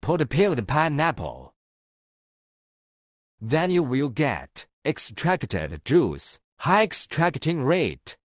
Put a peeled pineapple. Then you will get extracted juice, high extracting rate.